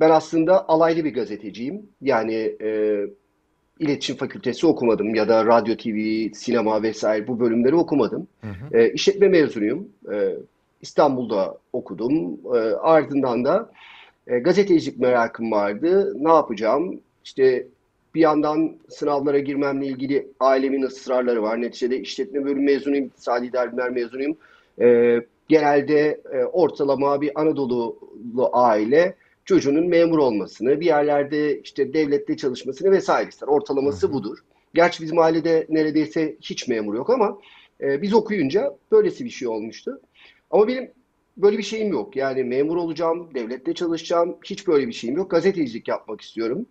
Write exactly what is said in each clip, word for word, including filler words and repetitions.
ben aslında alaylı bir gazeteciyim. Yani e, iletişim fakültesi okumadım ya da radyo, T V, sinema vesaire bu bölümleri okumadım. Hı hı. E, işletme mezunuyum. E, İstanbul'da okudum. E, ardından da e, gazetecilik merakım vardı. Ne yapacağım? İşte bir yandan sınavlara girmemle ilgili ailemin ısrarları var. Neticede işletme bölümü mezunuyum, iktisadi idare bilimler mezunuyum. E, genelde e, ortalama bir Anadolu'lu aile çocuğunun memur olmasını, bir yerlerde işte devlette çalışmasını vesaire ister. Hı Ortalaması hı. budur. Gerçi bizim ailede neredeyse hiç memur yok ama e, biz okuyunca böylesi bir şey olmuştu. Ama benim böyle bir şeyim yok. Yani memur olacağım, devlette çalışacağım. Hiç böyle bir şeyim yok. Gazetecilik yapmak istiyorum.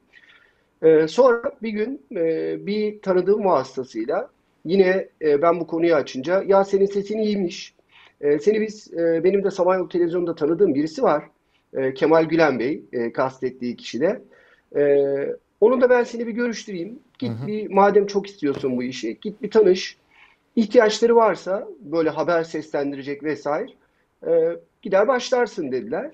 Ee, sonra bir gün e, bir tanıdığım vasıtasıyla yine e, ben bu konuyu açınca ya senin sesin iyiymiş. E, seni biz e, benim de Samanyolu Televizyonu'nda tanıdığım birisi var. E, Kemal Gülen Bey e, kastettiği kişi de. E, Onun da ben seni bir görüştüreyim. Hı Git hı. bir madem çok istiyorsun bu işi git bir tanış. İhtiyaçları varsa böyle haber seslendirecek vesaire e, gider başlarsın dediler.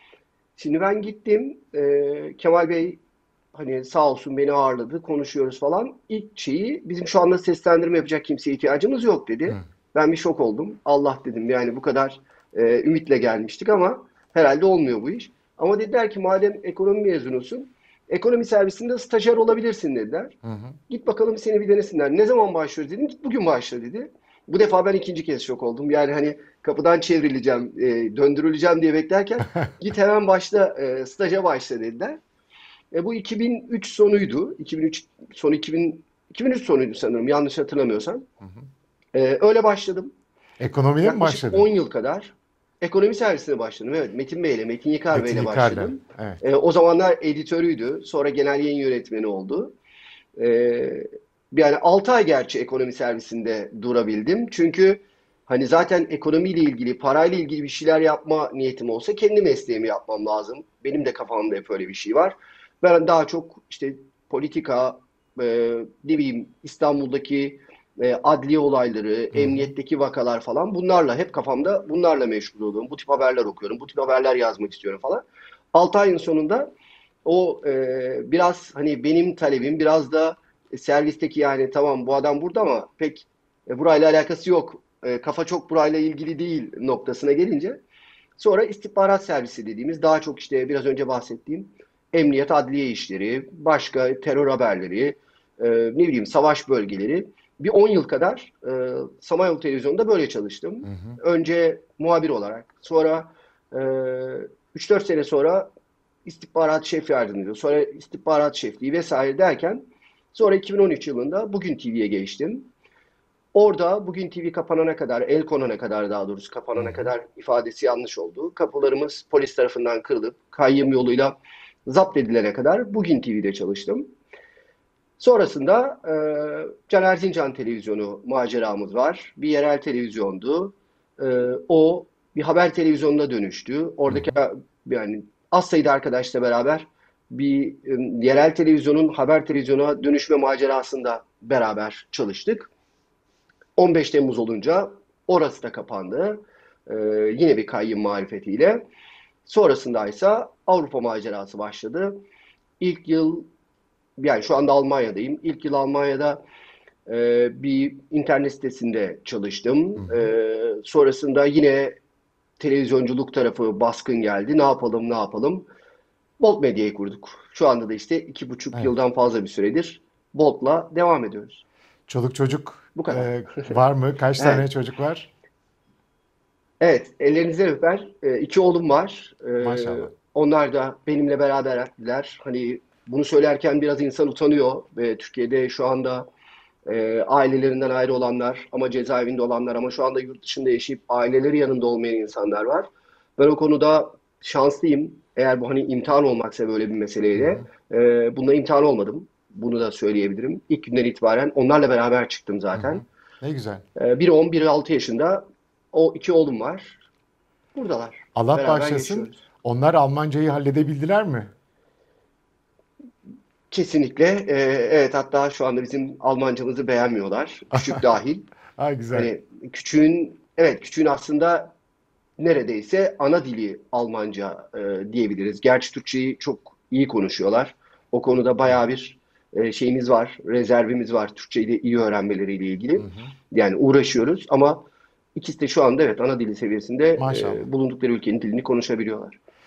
Şimdi ben gittim. E, Kemal Bey hani sağ olsun beni ağırladı. Konuşuyoruz falan. İlk şeyi bizim şu anda seslendirme yapacak kimseye ihtiyacımız yok dedi. Hı. Ben bir şok oldum. Allah dedim yani bu kadar e, ümitle gelmiştik ama herhalde olmuyor bu iş. Ama dediler ki madem ekonomi mezunusun ekonomi servisinde stajyer olabilirsin dediler. Hı hı. Git bakalım seni bir denesinler. Ne zaman başlıyoruz dedim. Git bugün başla dedi. Bu defa ben ikinci kez şok oldum. Yani hani kapıdan çevrileceğim, e, döndürüleceğim diye beklerken git hemen başla, e, staja başla dediler. E, bu iki bin üç sonuydu. iki bin üç sonu iki bin, iki bin üç sonuydu sanırım yanlış hatırlamıyorsam. Hı hı. E, öyle başladım. Ekonomiye mi Yaklaşık on başladın? yıl kadar ekonomi servisine başladım. Evet, Metin Bey ile, Metin Yıkar Bey Metin ile Yıkar'la. başladım. Evet. E, o zamanlar editörüydü. Sonra genel yayın yönetmeni oldu. E, Yani altı ay gerçi ekonomi servisinde durabildim. Çünkü hani zaten ekonomiyle ilgili, parayla ilgili bir şeyler yapma niyetim olsa kendi mesleğimi yapmam lazım. Benim de kafamda hep öyle bir şey var. Ben daha çok işte politika, e, ne bileyim İstanbul'daki e, adliye olayları, Hı hı. emniyetteki vakalar falan bunlarla hep kafamda bunlarla meşgul oluyorum. Bu tip haberler okuyorum, bu tip haberler yazmak istiyorum falan. altı ayın sonunda o e, biraz hani benim talebim biraz da e, servisteki yani tamam bu adam burada ama pek e, burayla alakası yok. E, kafa çok burayla ilgili değil noktasına gelince sonra istihbarat servisi dediğimiz daha çok işte biraz önce bahsettiğim emniyet, adliye işleri, başka terör haberleri, e, ne bileyim savaş bölgeleri. Bir on yıl kadar e, Samanyolu Televizyonu'nda böyle çalıştım. Hı hı. Önce muhabir olarak, sonra e, üç dört sene sonra istihbarat şef yardımcılığı, sonra istihbarat şefliği vesaire derken sonra iki bin on üç yılında Bugün T V'ye geçtim. Orada Bugün T V kapanana kadar, el konana kadar daha doğrusu Hı kapanana hı. kadar ifadesi yanlış oldu. Kapılarımız polis tarafından kırılıp kayyım yoluyla zapt edilene kadar Bugün T V'de çalıştım. Sonrasında e, Can Erzincan televizyonu maceramız var. Bir yerel televizyondu. E, O bir haber televizyonuna dönüştü. Hı Oradaki hı. yani az sayıda arkadaşla beraber bir e, yerel televizyonun haber televizyona dönüşme macerasında beraber çalıştık. on beş Temmuz olunca orası da kapandı. Ee, Yine bir kayyım marifetiyle. Sonrasında ise Avrupa macerası başladı. İlk yıl yani şu anda Almanya'dayım. İlk yıl Almanya'da e, bir internet sitesinde Hı çalıştım. hı. E, sonrasında yine televizyonculuk tarafı baskın geldi. Ne yapalım ne yapalım? Bolt Medya'yı kurduk. Şu anda da işte iki buçuk Evet. yıldan fazla bir süredir Bolt'la devam ediyoruz. Çoluk çocuk Bu kadar. e, var mı? Kaç tane Evet. çocuk var? Evet, ellerinizden öper. Ee, iki oğlum var. Ee, Maşallah. onlar da benimle beraberler. Hani bunu söylerken biraz insan utanıyor. Ve Türkiye'de şu anda e, ailelerinden ayrı olanlar ama cezaevinde olanlar ama şu anda yurt dışında yaşayıp aileleri yanında olmayan insanlar var. Ben o konuda şanslıyım. Eğer bu hani imtihan olmaksa böyle bir Hı meseleyle. hı. E, bunda imtihan olmadım. Bunu da söyleyebilirim. İlk günden itibaren onlarla beraber çıktım Hı hı. zaten. Ne güzel. E, biri on, biri altı yaşında. O iki oğlum var. Buradalar. Allah Beraber bağışlasın. yaşıyoruz. Onlar Almancayı halledebildiler mi? Kesinlikle. Ee, evet hatta şu anda bizim Almancamızı beğenmiyorlar. Küçük dahil. Ha, güzel. Hani küçüğün evet küçüğün aslında neredeyse ana dili Almanca e, diyebiliriz. Gerçi Türkçeyi çok iyi konuşuyorlar. O konuda Hı bayağı hı. bir e, şeyimiz var, rezervimiz var Türkçeyi de iyi öğrenmeleriyle Hı ilgili. hı. Yani uğraşıyoruz ama ikisi de şu anda evet ana dili seviyesinde Maşallah. e, bulundukları ülkenin dilini konuşabiliyorlar.